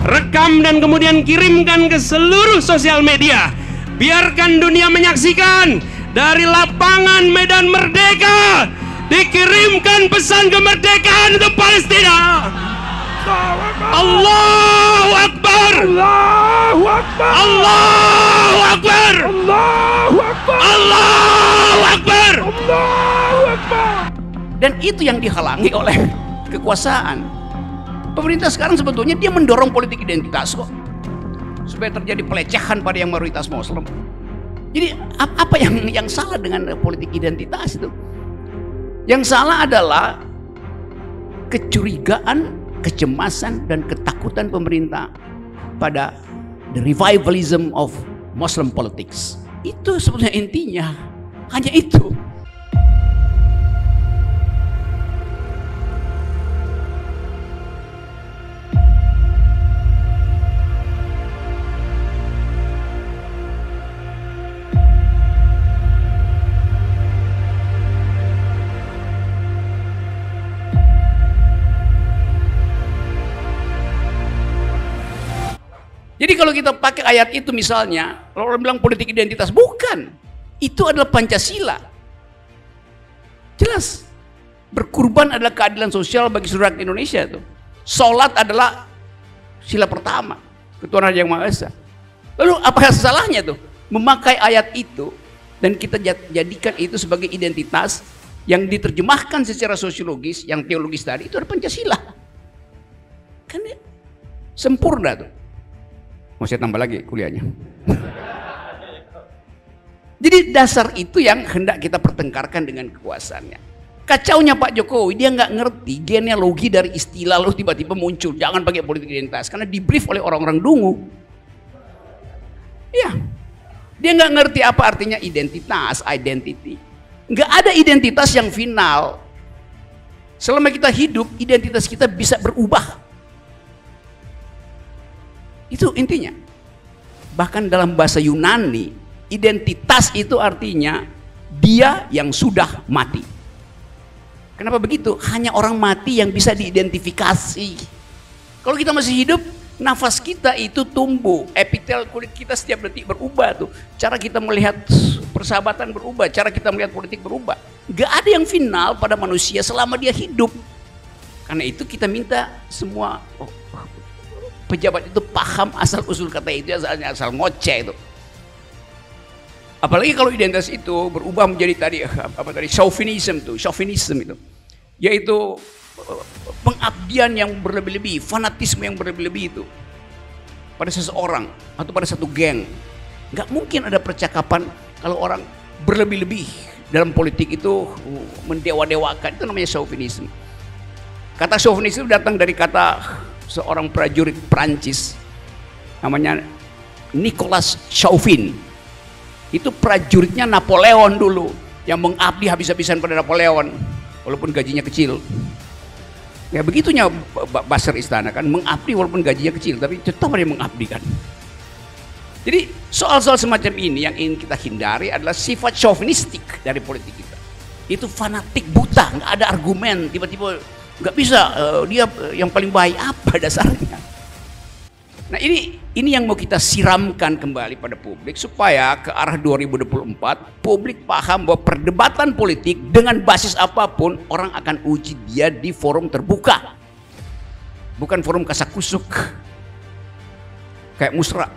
rekam dan kemudian kirimkan ke seluruh sosial media. Biarkan dunia menyaksikan dari lapangan Medan Merdeka dikirimkan pesan kemerdekaan untuk Palestina. Allahu Akbar, Allahu Akbar, Allahu Akbar, Allahu Akbar, Allahu Akbar, Allahu Akbar. Dan itu yang dihalangi oleh kekuasaan. Pemerintah sekarang sebetulnya dia mendorong politik identitas kok, supaya terjadi pelecehan pada yang mayoritas Muslim. Jadi apa yang salah dengan politik identitas itu? Yang salah adalah kecurigaan, kecemasan dan ketakutan pemerintah pada the revivalism of Muslim politics. Itu sebetulnya intinya, hanya itu. Jadi kalau kita pakai ayat itu misalnya, kalau orang bilang politik identitas, bukan. Itu adalah Pancasila. Jelas. Berkurban adalah keadilan sosial bagi seluruh rakyat Indonesia itu. Sholat adalah sila pertama, ketuhanan Yang Maha Esa. Lalu apa salahnya tuh memakai ayat itu dan kita jadikan itu sebagai identitas yang diterjemahkan secara sosiologis, yang teologis tadi, itu adalah Pancasila. Kan ya, sempurna tuh. Mau saya tambah lagi kuliahnya. Jadi dasar itu yang hendak kita pertengkarkan dengan kekuasaannya. Kacaunya Pak Jokowi, dia nggak ngerti genealogi dari istilah lalu tiba-tiba muncul jangan pakai politik identitas karena di brief oleh orang-orang dungu. Iya, dia nggak ngerti apa artinya identitas, identity. Nggak ada identitas yang final. Selama kita hidup, identitas kita bisa berubah. Itu intinya. Bahkan dalam bahasa Yunani, identitas itu artinya dia yang sudah mati. Kenapa begitu? Hanya orang mati yang bisa diidentifikasi. Kalau kita masih hidup, nafas kita itu tumbuh, epitel kulit kita setiap detik berubah tuh. Cara kita melihat persahabatan berubah, cara kita melihat politik berubah. Gak ada yang final pada manusia selama dia hidup. Karena itu kita minta semua pejabat itu paham asal usul kata itu, asal ngoceh itu. Apalagi kalau identitas itu berubah menjadi tadi chauvinism itu, yaitu pengabdian yang berlebih-lebih, fanatisme yang berlebih-lebih itu pada seseorang atau pada satu geng. Nggak mungkin ada percakapan kalau orang berlebih-lebih dalam politik itu mendewa-dewakan, itu namanya chauvinism. Kata chauvinisme itu datang dari kata seorang prajurit Prancis namanya Nicolas Chauvin. Itu prajuritnya Napoleon dulu yang mengabdi habis-habisan pada Napoleon walaupun gajinya kecil. Ya begitunya Basar Istana kan, mengabdi walaupun gajinya kecil tapi tetap dia mengabdi kan. Jadi soal-soal semacam ini yang ingin kita hindari adalah sifat chauvinistik dari politik kita. Itu fanatik buta, nggak ada argumen, tiba-tiba nggak bisa dia yang paling baik, apa dasarnya. Nah ini yang mau kita siramkan kembali pada publik supaya ke arah 2024 publik paham bahwa perdebatan politik dengan basis apapun orang akan uji dia di forum terbuka, bukan forum kasak-kusuk kayak musra.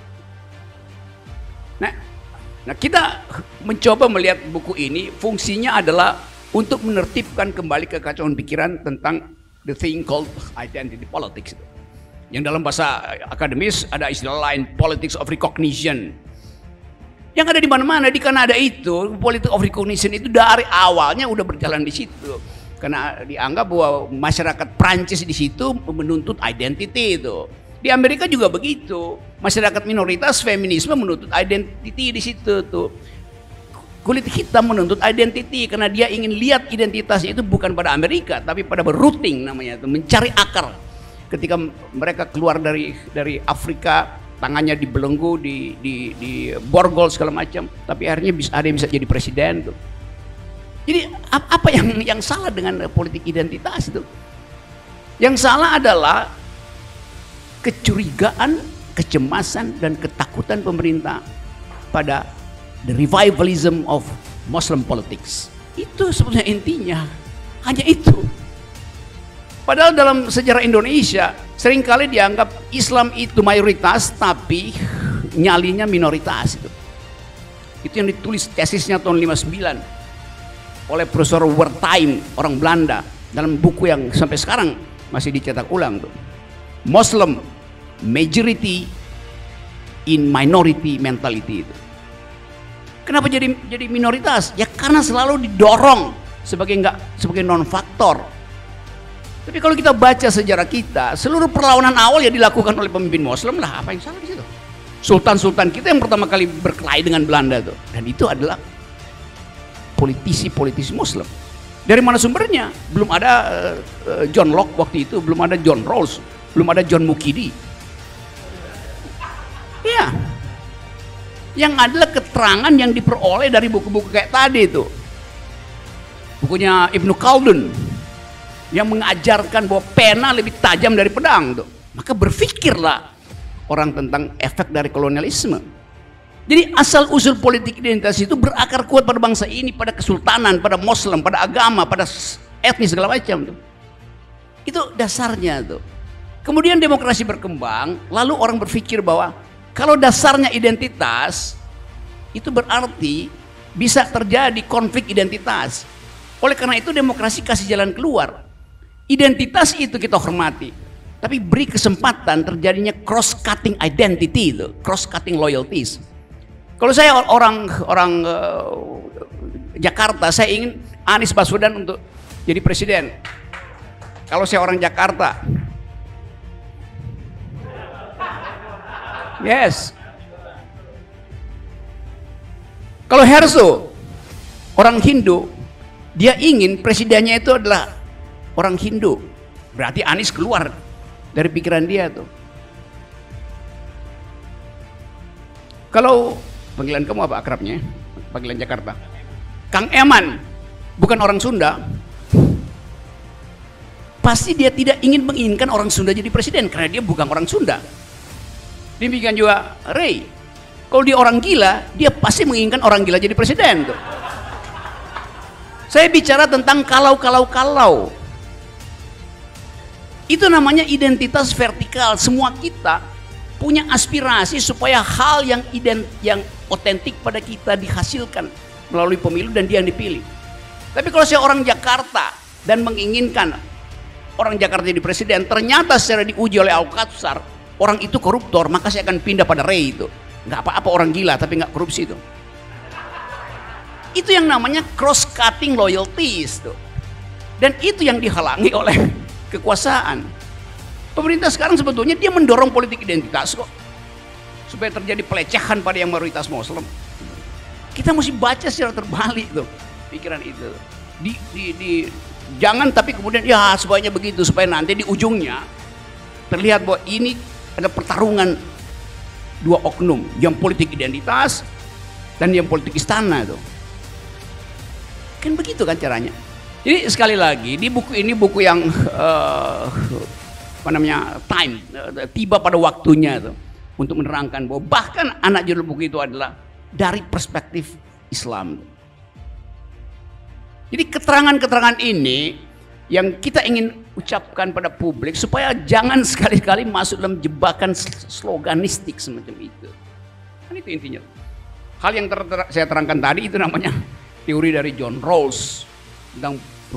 Nah kita mencoba melihat buku ini, fungsinya adalah untuk menertibkan kembali kekacauan pikiran tentang the thing called identity politics. Yang dalam bahasa akademis ada istilah lain, politics of recognition. Yang ada di mana-mana di Kanada itu, politics of recognition itu dari awalnya udah berjalan di situ. Karena dianggap bahwa masyarakat Prancis di situ menuntut identity itu. Di Amerika juga begitu. Masyarakat minoritas feminisme menuntut identity di situ tuh. Kulit hitam menuntut identity karena dia ingin lihat identitasnya itu bukan pada Amerika tapi pada routing namanya itu, mencari akar. Ketika mereka keluar dari Afrika, tangannya dibelenggu, di borgol segala macam, tapi akhirnya ada yang bisa jadi presiden tuh. Jadi apa yang salah dengan politik identitas itu? Yang salah adalah kecurigaan, kecemasan, dan ketakutan pemerintah pada the revivalism of Muslim politics. Itu sebetulnya intinya, hanya itu. Padahal dalam sejarah Indonesia seringkali dianggap Islam itu mayoritas tapi nyalinya minoritas. Itu yang ditulis tesisnya tahun 59 oleh Profesor Wertheim, orang Belanda, dalam buku yang sampai sekarang masih dicetak ulang tuh. Muslim majority in minority mentality itu. Kenapa jadi minoritas? Ya karena selalu didorong sebagai non faktor. Tapi kalau kita baca sejarah kita, seluruh perlawanan awal ya dilakukan oleh pemimpin Muslim lah. Apa yang salah di situ? Sultan-sultan kita yang pertama kali berkelahi dengan Belanda tuh, dan itu adalah politisi Muslim. Dari mana sumbernya? Belum ada John Locke waktu itu, belum ada John Rawls, belum ada John Mukidi. Ya, yang adalah keterangan yang diperoleh dari buku-buku kayak tadi itu. Bukunya Ibnu Khaldun yang mengajarkan bahwa pena lebih tajam dari pedang tuh. Maka berpikirlah orang tentang efek dari kolonialisme. Jadi asal usul politik identitas itu berakar kuat pada bangsa ini, pada kesultanan, pada Muslim, pada agama, pada etnis segala macam tuh. Itu dasarnya tuh. Kemudian demokrasi berkembang, lalu orang berpikir bahwa kalau dasarnya identitas, itu berarti bisa terjadi konflik identitas. Oleh karena itu demokrasi kasih jalan keluar. Identitas itu kita hormati, tapi beri kesempatan terjadinya cross cutting identity itu, cross cutting loyalties. Kalau saya orang Jakarta, saya ingin Anies Baswedan untuk jadi presiden. Kalau saya orang Jakarta, yes. Kalau Herso, orang Hindu, dia ingin presidennya itu adalah orang Hindu. Berarti Anies keluar dari pikiran dia tuh. Kalau panggilan kamu apa akrabnya? Panggilan Jakarta. Kang Eman, bukan orang Sunda. Pasti dia tidak menginginkan orang Sunda jadi presiden karena dia bukan orang Sunda. Demikian juga Ray. Kalau dia orang gila, dia pasti menginginkan orang gila jadi presiden tuh. Saya bicara tentang kalau. Itu namanya identitas vertikal. Semua kita punya aspirasi supaya hal yang otentik pada kita dihasilkan melalui pemilu dan dia yang dipilih. Tapi kalau saya orang Jakarta dan menginginkan orang Jakarta jadi presiden, ternyata secara diuji oleh Al-Qatsar orang itu koruptor, maka saya akan pindah pada Ray itu. Nggak apa-apa orang gila tapi nggak korupsi itu. Itu yang namanya cross cutting loyalties tuh. Dan itu yang dihalangi oleh kekuasaan. Pemerintah sekarang sebetulnya dia mendorong politik identitas kok, supaya terjadi pelecehan pada yang mayoritas Muslim. Kita mesti baca secara terbalik tuh pikiran itu. Jangan tapi kemudian ya sebaiknya begitu supaya nanti di ujungnya terlihat bahwa ini ada pertarungan dua oknum, yang politik identitas dan yang politik istana tuh. Kan begitu kan caranya. Jadi sekali lagi di buku ini buku yang time, tiba pada waktunya tuh, untuk menerangkan bahwa bahkan anak judul buku itu adalah dari perspektif Islam. Jadi keterangan-keterangan ini yang kita ingin ucapkan pada publik supaya jangan sekali-kali masuk dalam jebakan sloganistik semacam itu. Kan itu intinya. Hal yang saya terangkan tadi itu namanya teori dari John Rawls tentang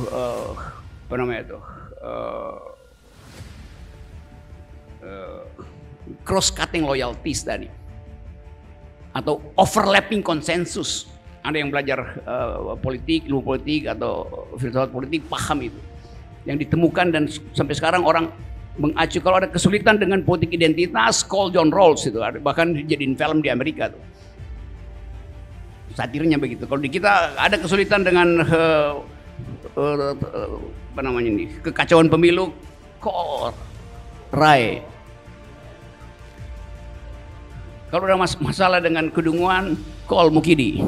cross cutting loyalties tadi, atau overlapping konsensus. Ada yang belajar politik, ilmu politik atau filsafat politik paham itu, yang ditemukan dan sampai sekarang orang mengacu kalau ada kesulitan dengan politik identitas, call John Rawls itu, bahkan dijadiin film di Amerika tuh. Satirnya begitu. Kalau di kita ada kesulitan dengan kekacauan pemilu, call Ray. Kalau ada masalah dengan kedunguan, call Mukidi.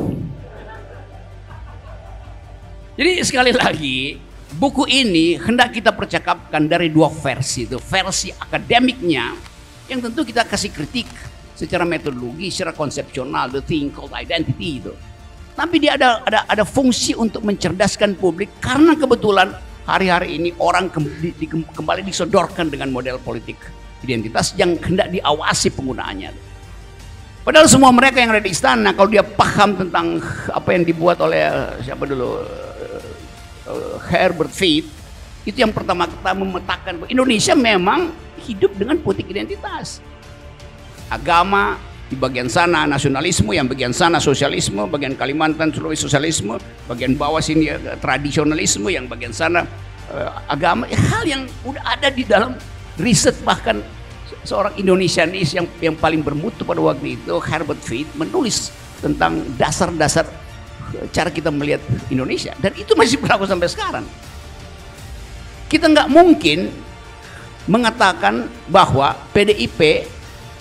Jadi sekali lagi, buku ini hendak kita percakapkan dari dua versi itu. Versi akademiknya yang tentu kita kasih kritik secara metodologi, secara konsepsional, the thing called identity itu. Tapi dia ada fungsi untuk mencerdaskan publik karena kebetulan hari-hari ini orang kembali disodorkan dengan model politik identitas yang hendak diawasi penggunaannya. Padahal semua mereka yang ada di istana, kalau dia paham tentang apa yang dibuat oleh siapa dulu, Herbert Fried, itu yang pertama-tama memetakan bahwa Indonesia memang hidup dengan politik identitas. Agama di bagian sana nasionalisme, yang bagian sana sosialisme, bagian Kalimantan Sulawesi sosialisme, bagian bawah sini tradisionalisme, yang bagian sana agama. Hal yang udah ada di dalam riset, bahkan seorang Indonesianis yang paling bermutu pada waktu itu, Herbert Fried, menulis tentang dasar-dasar cara kita melihat Indonesia, dan itu masih berlaku sampai sekarang. Kita nggak mungkin mengatakan bahwa PDIP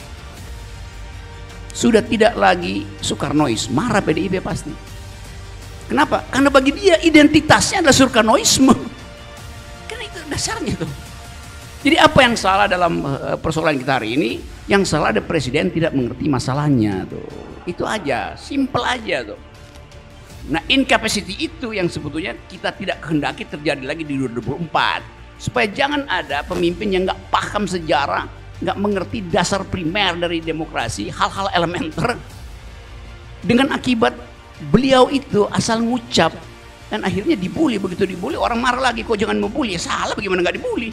sudah tidak lagi Soekarnois. Marah PDIP pasti. Kenapa? Karena bagi dia identitasnya adalah Soekarnoisme. Karena itu dasarnya tuh. Jadi apa yang salah dalam persoalan kita hari ini? Yang salah ada presiden tidak mengerti masalahnya tuh. Itu aja, simple aja tuh. Nah, incapacity itu yang sebetulnya kita tidak kehendaki terjadi lagi di 2024. Supaya jangan ada pemimpin yang nggak paham sejarah, nggak mengerti dasar primer dari demokrasi, hal-hal elementer, dengan akibat beliau itu asal ngucap dan akhirnya dibully. Begitu dibully orang marah lagi, kok jangan membuli. Ya salah, bagaimana nggak dibully?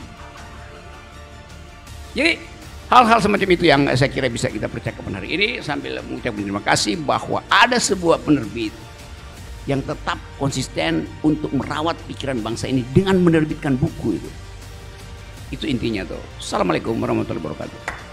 Jadi hal-hal semacam itu yang saya kira bisa kita percakapan hari ini, sambil mengucapkan terima kasih bahwa ada sebuah penerbit yang tetap konsisten untuk merawat pikiran bangsa ini dengan menerbitkan buku itu. Itu intinya tuh. Assalamualaikum warahmatullahi wabarakatuh.